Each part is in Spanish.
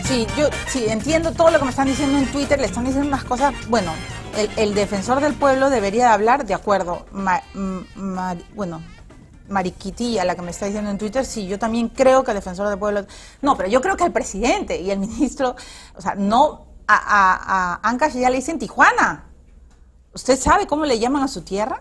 Sí, yo sí entiendo todo lo que me están diciendo en Twitter, le están diciendo unas cosas, bueno, el defensor del pueblo debería de hablar, de acuerdo, bueno, Mariquitilla, la que me está diciendo en Twitter, sí, yo también creo que el defensor del pueblo, no, pero yo creo que el presidente y el ministro, o sea, no, a Ancash ya le dicen Tijuana. ¿Usted sabe cómo le llaman a su tierra?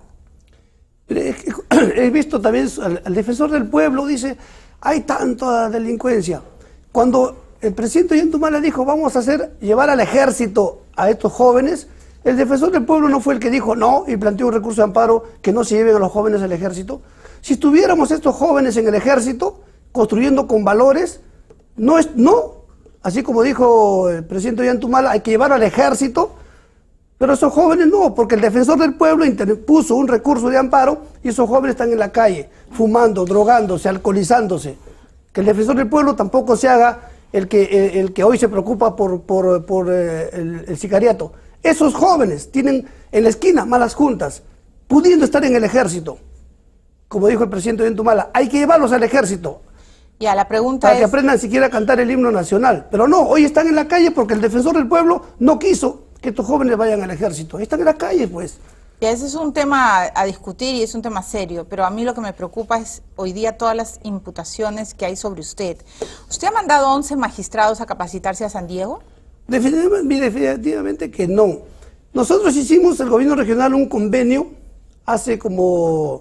He visto también al defensor del pueblo, dice, hay tanta delincuencia. Cuando el presidente Ollantumala dijo, vamos a llevar al ejército a estos jóvenes, el defensor del pueblo no fue el que dijo no y planteó un recurso de amparo que no se lleven a los jóvenes al ejército. Si estuviéramos estos jóvenes en el ejército, construyendo con valores, no, así como dijo el presidente Ollantumala, hay que llevar al ejército, pero esos jóvenes no, porque el defensor del pueblo interpuso un recurso de amparo y esos jóvenes están en la calle, fumando, drogándose, alcoholizándose. Que el defensor del pueblo tampoco se haga el que hoy se preocupa por el sicariato. Esos jóvenes tienen en la esquina malas juntas, pudiendo estar en el ejército. Como dijo el presidente Ollantumala, hay que llevarlos al ejército. Ya, la pregunta para que aprendan siquiera a cantar el himno nacional. Pero no, hoy están en la calle porque el defensor del pueblo no quiso que estos jóvenes vayan al ejército. Ahí están en la calle, pues. Ya, ese es un tema a discutir y es un tema serio, pero a mí lo que me preocupa es hoy día todas las imputaciones que hay sobre usted. ¿Usted ha mandado 11 magistrados a capacitarse a San Diego? Definitivamente que no. Nosotros hicimos, el gobierno regional, un convenio hace como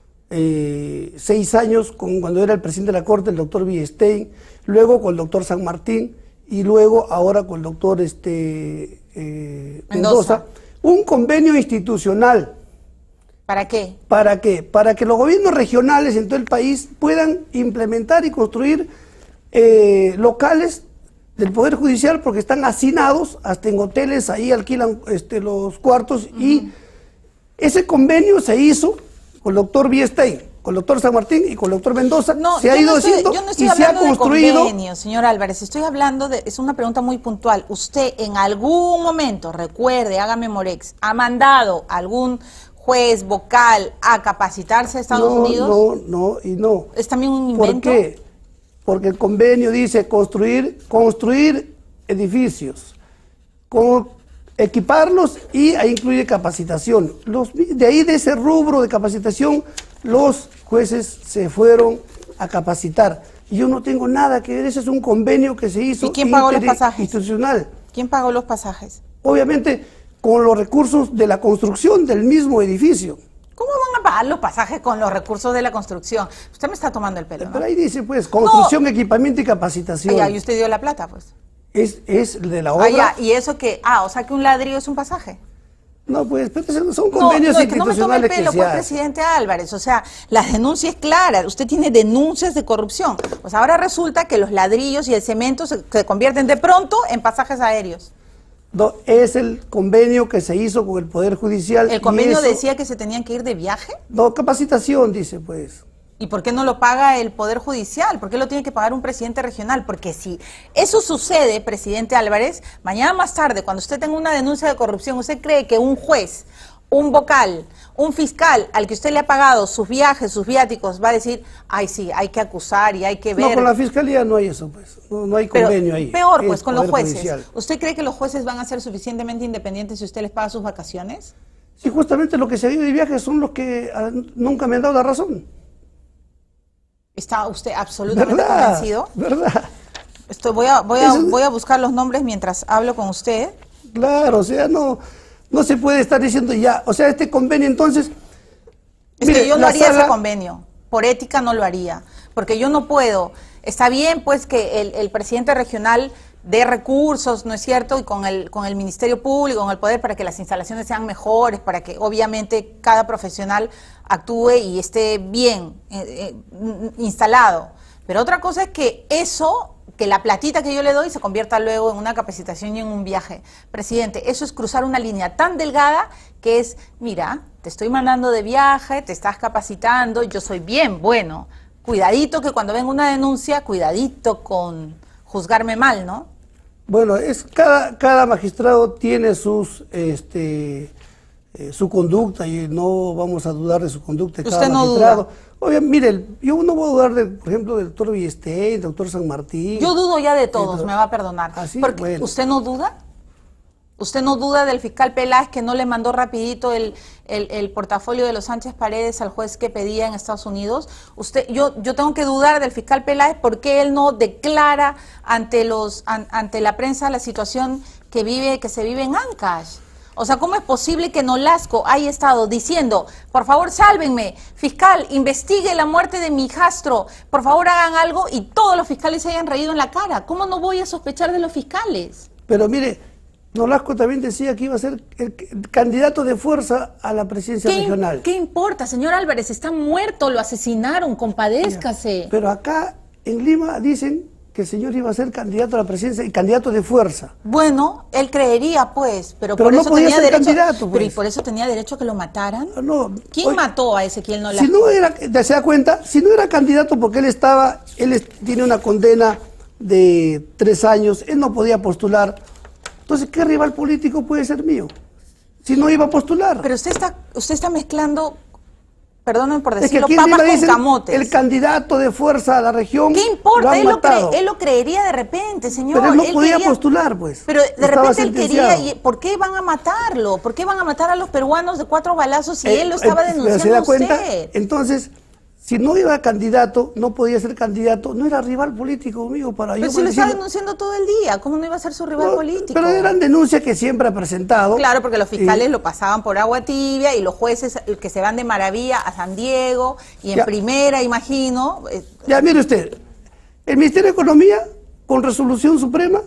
6 años, cuando era el presidente de la Corte, el doctor Villestein, luego con el doctor San Martín y luego ahora con el doctor Mendoza. Un convenio institucional. ¿Para qué? ¿Para qué? Para que los gobiernos regionales en todo el país puedan implementar y construir locales del Poder Judicial, porque están hacinados, hasta en hoteles, ahí alquilan los cuartos, y ese convenio se hizo con el doctor Villestein, con el doctor San Martín y con el doctor Mendoza. No, se ha ido haciendo y se ha construido. Convenio, señor Álvarez, estoy hablando es una pregunta muy puntual. ¿Usted en algún momento, recuerde, haga memorex, ha mandado a algún juez vocal a capacitarse a Estados Unidos? No. ¿Es también un invento? ¿Por qué? Porque el convenio dice construir edificios, equiparlos, y ahí incluye capacitación. De ahí, de ese rubro de capacitación, los jueces se fueron a capacitar. Y yo no tengo nada que ver, ese es un convenio que se hizo. ¿Y quién pagó los pasajes? Institucional. ¿Quién pagó los pasajes? Obviamente con los recursos de la construcción del mismo edificio. ¿Cómo van a pagar los pasajes con los recursos de la construcción? Usted me está tomando el pelo, ¿no? Pero ahí dice, pues, construcción, equipamiento y capacitación. Ya, y usted dio la plata, pues. Es de la obra. Ya, y eso que, o sea que un ladrillo es un pasaje. No, pues, pero son convenios institucionales que se hacen. No me tome el pelo, pues, presidente Álvarez. O sea, la denuncia es clara. Usted tiene denuncias de corrupción. Pues ahora resulta que los ladrillos y el cemento se convierten de pronto en pasajes aéreos. No, es el convenio que se hizo con el Poder Judicial. ¿El convenio decía que se tenían que ir de viaje? No, capacitación, dice, pues. ¿Y por qué no lo paga el Poder Judicial? ¿Por qué lo tiene que pagar un presidente regional? Porque si eso sucede, presidente Álvarez, mañana más tarde, cuando usted tenga una denuncia de corrupción, ¿usted cree que un juez, un vocal, un fiscal al que usted le ha pagado sus viajes, sus viáticos, va a decir, ay sí, hay que acusar y hay que ver? No, con la fiscalía no hay eso, pues. No hay convenio ahí. Peor, pues, con los jueces. Judicial. ¿Usted cree que los jueces van a ser suficientemente independientes si usted les paga sus vacaciones? Sí, justamente los que se han ido de viaje son los que nunca me han dado la razón. ¿Está usted absolutamente convencido? ¿Verdad? Voy a buscar los nombres mientras hablo con usted. Claro, o sea, no se puede estar diciendo ya, o sea, este convenio entonces... Es que yo no haría ese convenio, por ética no lo haría, porque yo no puedo. Está bien, pues, que el presidente regional dé recursos, ¿no es cierto?, y con el Ministerio Público, con el Poder, para que las instalaciones sean mejores, para que obviamente cada profesional actúe y esté bien instalado. Pero otra cosa es que que la platita que yo le doy se convierta luego en una capacitación y en un viaje. Presidente, eso es cruzar una línea tan delgada que es, mira, te estoy mandando de viaje, te estás capacitando, yo soy bien bueno. Cuidadito que cuando venga una denuncia, cuidadito con juzgarme mal, ¿no? Bueno, cada magistrado tiene sus su conducta y no vamos a dudar de su conducta de cada ¿Usted no magistrado. duda? Obvio, mire, yo no voy a dudar, por ejemplo, del doctor Villestein, del doctor San Martín. Yo dudo ya de todos, me va a perdonar. Así, porque bueno. ¿Usted no duda? ¿Usted no duda del fiscal Peláez que no le mandó rapidito el portafolio de los Sánchez Paredes al juez que pedía en Estados Unidos? Yo tengo que dudar del fiscal Peláez porque él no declara ante la prensa la situación que se vive en Ancash. O sea, ¿cómo es posible que Nolasco haya estado diciendo, por favor, sálvenme, fiscal, investigue la muerte de mi hijastro, por favor, hagan algo, y todos los fiscales se hayan reído en la cara? ¿Cómo no voy a sospechar de los fiscales? Pero mire, Nolasco también decía que iba a ser el candidato de fuerza a la presidencia regional. ¿Qué importa, señor Álvarez? Está muerto, lo asesinaron, compadézcase. Pero acá en Lima dicen que el señor iba a ser candidato a la presidencia y candidato de fuerza. Bueno, él creería, pues, pero por no eso podía tenía ser derecho. candidato, pues. Pero ¿y por eso tenía derecho a que lo mataran? No, ¿Quién mató a Ezequiel Nolasco? Si no era, ¿se da cuenta? Si no era candidato porque tiene una condena de 3 años, él no podía postular. Entonces, ¿qué rival político puede ser mío? Si no iba a postular. Pero usted está mezclando, perdónenme por decirlo, es que papas con dicen, camotes. el candidato de fuerza a la región. ¿Qué importa? Él Él lo creería de repente, señor. Pero él no podía postular, pues. Pero de Estaba repente él sentenciado. quería. ¿Por qué van a matarlo? ¿Por qué van a matar a los peruanos de 4 balazos si él lo estaba denunciando ¿Se da a cuenta? usted? Entonces, si no iba candidato, no podía ser candidato, no era rival político mío para Pero yo. si lo está denunciando todo el día, ¿cómo no iba a ser su rival político? Pero eran denuncias que siempre ha presentado. Claro, porque los fiscales lo pasaban por agua tibia y los jueces que se van de maravilla a San Diego y en primera, imagino. Ya, mire usted, el Ministerio de Economía, con resolución suprema,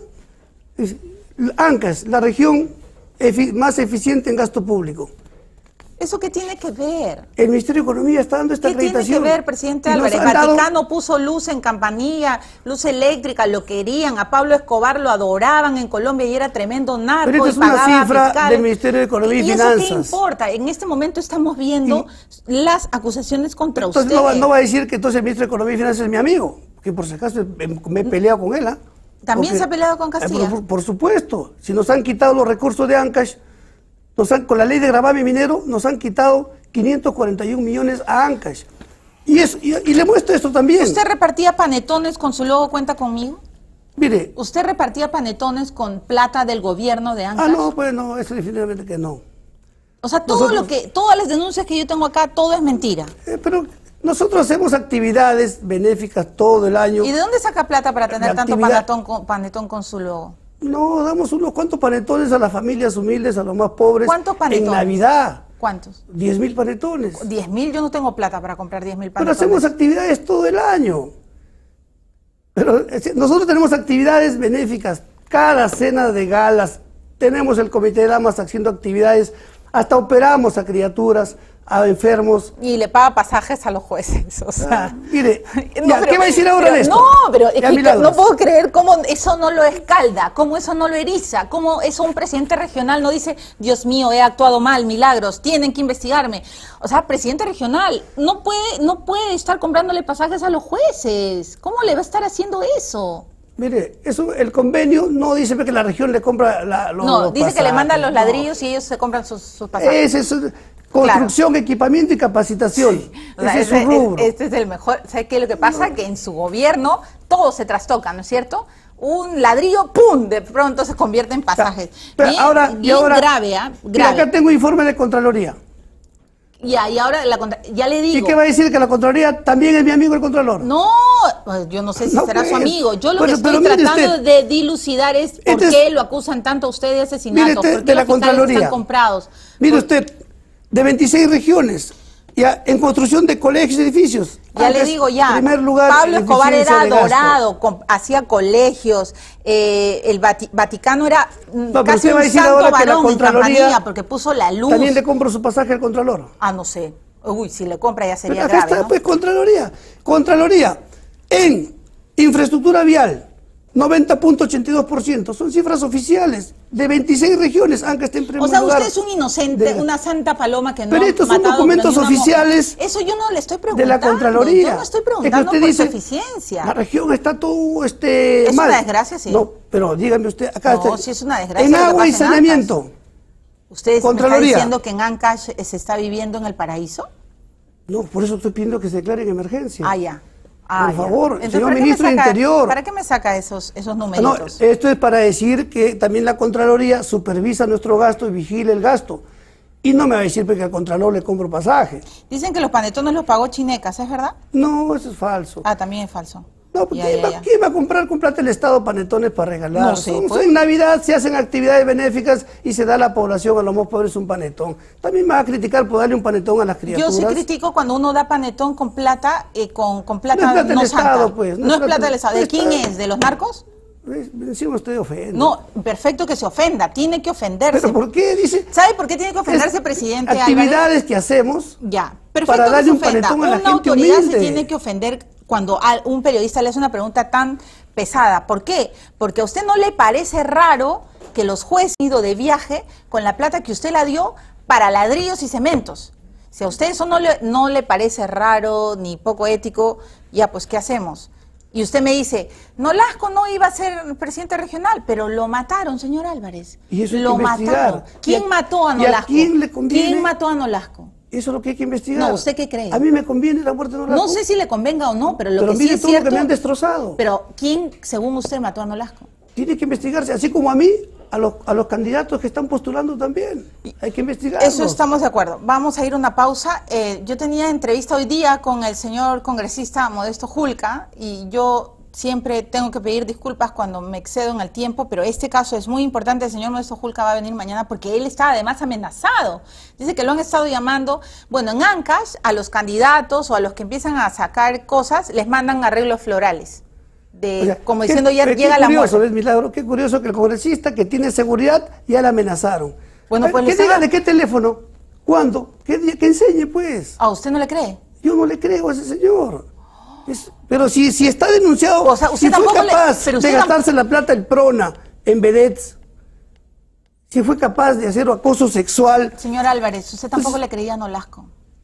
Ancash, la región más eficiente en gasto público. ¿Eso qué tiene que ver? El Ministerio de Economía está dando esta ¿Qué tiene acreditación. que ver, presidente Álvarez? Vaticano puso luz en Campanilla, luz eléctrica, lo querían. A Pablo Escobar lo adoraban en Colombia y era tremendo narco. Pero esta y es una pagaba cifra fiscales. del Ministerio de Economía y Finanzas. ¿Y eso qué importa? En este momento estamos viendo las acusaciones contra usted. Entonces no va a decir que entonces el Ministro de Economía y Finanzas es mi amigo, que por si acaso me he peleado con él. ¿También se ha peleado con Castilla? Por supuesto. Si nos han quitado los recursos de Ancash, con la ley de gravamen minero, nos han quitado 541 millones a Ancash. Y le muestro esto también. ¿Usted repartía panetones con su logo Cuenta Conmigo? Mire. ¿Usted repartía panetones con plata del gobierno de Ancash? No, pues no, eso definitivamente que no. O sea, todas las denuncias que yo tengo acá, todo es mentira. Pero nosotros hacemos actividades benéficas todo el año. ¿Y de dónde saca plata para tener tanto panetón con su logo? No, damos unos cuantos panetones a las familias humildes, a los más pobres. ¿Cuántos panetones? En Navidad. ¿Cuántos? 10.000 panetones. 10.000, yo no tengo plata para comprar 10.000 panetones. Pero hacemos actividades todo el año. Pero nosotros tenemos actividades benéficas. Cada cena de galas, tenemos el Comité de Damas haciendo actividades, hasta operamos a criaturas, a enfermos. Y le paga pasajes a los jueces, o sea... Mire, ¿qué va a decir ahora de esto? No, pero es que no puedo creer cómo eso no lo escalda, cómo eso no lo eriza, cómo eso un presidente regional no dice, Dios mío, he actuado mal, milagros, tienen que investigarme. O sea, presidente regional no puede estar comprándole pasajes a los jueces. ¿Cómo le va a estar haciendo eso? Mire, el convenio no dice que la región le compra los dice pasajes, que le mandan los ladrillos y ellos se compran sus pasajes. Es construcción, equipamiento y capacitación. Sí. O sea, ese es su rubro. Este es el mejor. ¿Sabe qué es lo que pasa? Que en su gobierno todo se trastoca, ¿no es cierto? Un ladrillo, ¡pum!, de pronto se convierte en pasajes. Pero bien grave, ¿ah? Grave. Acá tengo informe de Contraloría. Y ahora ya le digo. ¿Y qué va a decir? ¿Que la Contraloría también es mi amigo el Contralor? No, pues yo no sé si será su amigo. Yo lo que estoy mire tratando de dilucidar es por qué lo acusan tanto a usted de asesinato, por qué los fiscales están comprados. Mire usted, de 26 regiones, ya en construcción de colegios y edificios. Ya le digo ya, primer lugar, Pablo Escobar era adorado, hacía colegios, el Vaticano era casi un santo varón en Campanilla porque puso la luz. ¿También le compro su pasaje al Contralor? No sé. Uy, si le compra ya sería acá grave, está, ¿no? pues, Contraloría. En infraestructura vial, 90.82%. Son cifras oficiales de 26 regiones, aunque esté en primer lugar. O sea, usted es un inocente, una santa paloma que no Pero estos son documentos oficiales. Eso yo no le estoy preguntando. De la Contraloría. Yo no estoy preguntando por su eficiencia. La región está todo Es mal. una desgracia, sí. No, pero dígame usted, acá no, sí es una desgracia. en agua y saneamiento. ¿Ustedes me están diciendo que en Ancash se está viviendo en el paraíso? No, por eso estoy pidiendo que se declare en emergencia. Ah, ya. Por favor, entonces, señor ministro de Interior. ¿Para qué me saca esos numeritos? No, esto es para decir que también la Contraloría supervisa nuestro gasto y vigila el gasto. Y no me va a decir que al Contralor le compro pasaje. Dicen que los panetones los pagó Chinecas, ¿es verdad? No, eso es falso. Ah, también es falso. No, ¿quién va a comprar con plata el Estado panetones para regalar? No sé, pues. En Navidad se hacen actividades benéficas y se da a la población, a los más pobres, un panetón. También me va a criticar por darle un panetón a las criaturas. Yo sí critico cuando uno da panetón con plata, con plata no es plata no del santa. Estado, pues. No es plata del Estado. ¿De quién es? ¿De los narcos? Encima usted ofende. No, perfecto que se ofenda, tiene que ofenderse. ¿Pero por qué? Dice. ¿Sabe por qué tiene que ofenderse, presidente Actividades Álvarez? que hacemos Ya, perfecto para que darle se un ofenda. panetón a la Una gente autoridad humilde. se tiene que ofender cuando un periodista le hace una pregunta tan pesada. ¿Por qué? Porque a usted no le parece raro que los jueces han ido de viaje con la plata que usted la dio para ladrillos y cementos. Si a usted eso no le parece raro ni poco ético, ya pues ¿qué hacemos? Y usted me dice, Nolasco no iba a ser presidente regional, pero lo mataron, señor Álvarez. Y eso hay lo que investigar. mataron. ¿Quién mató a ¿Y a Nolasco? quién le conviene? ¿Quién mató a Nolasco? Eso es lo que hay que investigar. No, ¿usted qué cree? A mí me conviene la muerte de Nolasco. No sé si le convenga o no, pero lo pero que sí mire es todo cierto... lo que me han destrozado. Pero ¿quién, según usted, mató a Nolasco? Tiene que investigarse, así como a mí, a los candidatos que están postulando también. Hay que investigar. Eso estamos de acuerdo. Vamos a ir a una pausa. Yo tenía entrevista hoy día con el señor congresista Modesto Julca y yo siempre tengo que pedir disculpas cuando me excedo en el tiempo, pero este caso es muy importante. El señor Modesto Julca va a venir mañana porque él está además amenazado. Dice que lo han estado llamando, bueno, en Ancash a los candidatos o a los que empiezan a sacar cosas, les mandan arreglos florales. Como diciendo, ya llega la muerte. ¿Ves, Milagro? Qué curioso que el congresista que tiene seguridad ya le amenazaron. Bueno, pues ¿Qué diga de qué teléfono? ¿Cuándo? Que enseñe, pues. ¿A usted no le cree? Yo no le creo a ese señor. Pero si está denunciado, o sea, usted si fue capaz de gastarse la plata el PRONA en vedettes, si fue capaz de hacer acoso sexual. Señor Álvarez, usted tampoco le creía a Nolasco.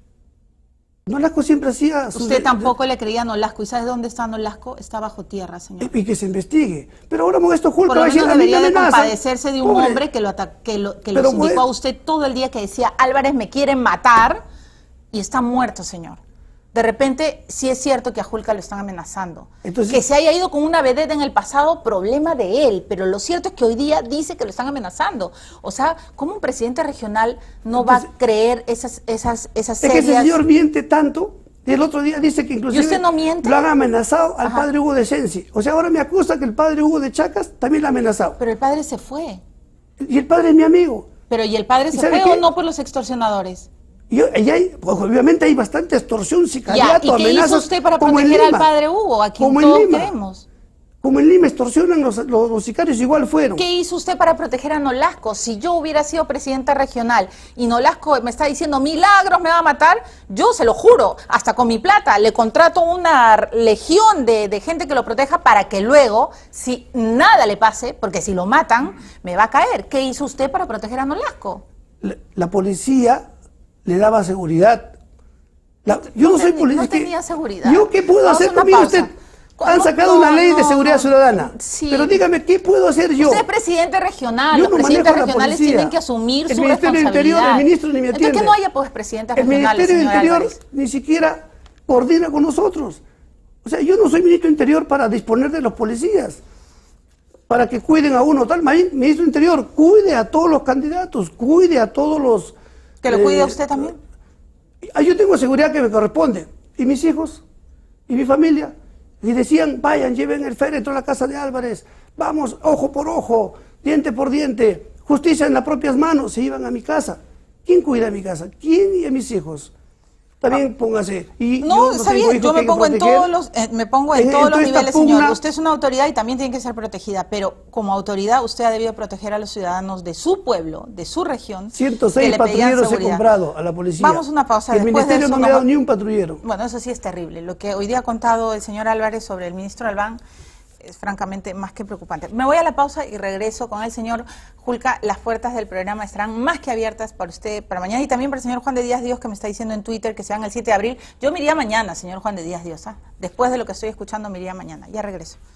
Nolasco siempre hacía... Usted tampoco le creía a Nolasco. ¿Y sabe dónde está Nolasco? Está bajo tierra, señor. Y que se investigue. Pero ahora Modesto Julca por lo menos debería de compadecerse de un pobre hombre que lo indicó a usted todo el día, que decía, Álvarez me quieren matar, y está muerto, señor. De repente, sí es cierto que a Julca lo están amenazando. Entonces, que se haya ido con una vedette en el pasado, problema de él. Pero lo cierto es que hoy día dice que lo están amenazando. O sea, ¿cómo un presidente regional no va a creer esas serias... Es que ese señor miente tanto, y el otro día dice que inclusive... ¿Y usted no miente? Lo han amenazado al padre Hugo de Sensi. O sea, ahora me acusa que el padre Hugo de Chacas también lo ha amenazado. Pero el padre se fue. Y el padre es mi amigo. Pero ¿y el padre se fue o no por los extorsionadores? Obviamente hay bastante extorsión, sicariato, amenazas. ¿Y qué hizo usted para proteger al padre Hugo, a quien todos queremos? Como en Lima extorsionan los sicarios, igual fueron. ¿Qué hizo usted para proteger a Nolasco? Si yo hubiera sido presidenta regional y Nolasco me está diciendo milagros me va a matar, yo se lo juro, hasta con mi plata, le contrato una legión de gente que lo proteja para que luego, si nada le pase, porque si lo matan, me va a caer. ¿Qué hizo usted para proteger a Nolasco? La policía le daba seguridad. Yo no soy policía. No tenía seguridad. ¿Yo qué puedo hacer conmigo? Usted han sacado una ley de seguridad ciudadana. Sí. Pero dígame, ¿qué puedo hacer yo? Usted es presidente regional. Los presidentes regionales tienen que asumir su responsabilidad. El Ministerio del Interior, el ministro ni me atiende. Entonces, que no haya pues presidentes regionales, el Ministerio del Interior Álvarez ni siquiera coordina con nosotros. O sea, yo no soy ministro del Interior para disponer de los policías, para que cuiden a uno. Tal, ministro del Interior, cuide a todos los candidatos, cuide a todos los... ¿Que lo cuide a usted también? Yo tengo seguridad que me corresponde. ¿Y mis hijos? ¿Y mi familia? Y decían, vayan, lleven el féretro a la casa de Álvarez. Vamos, ojo por ojo, diente por diente, justicia en las propias manos. Se iban a mi casa. ¿Quién cuida a mi casa? ¿Quién y a mis hijos? También póngase. Y no, está bien, yo me pongo en todos los, niveles, señor. Usted es una autoridad y también tiene que ser protegida, pero como autoridad usted ha debido proteger a los ciudadanos de su pueblo, de su región. 106 patrulleros he comprado a la policía. Vamos a una pausa. El ministerio no me ha dado ni un patrullero. Bueno, eso sí es terrible. Lo que hoy día ha contado el señor Álvarez sobre el ministro Albán es francamente más que preocupante. Me voy a la pausa y regreso con el señor Julca. Las puertas del programa estarán más que abiertas para usted para mañana y también para el señor Juan de Díaz Dios, que me está diciendo en Twitter que se van el 7 de abril. Yo me iría mañana, señor Juan de Díaz Dios. Después de lo que estoy escuchando, me iría mañana. Ya regreso.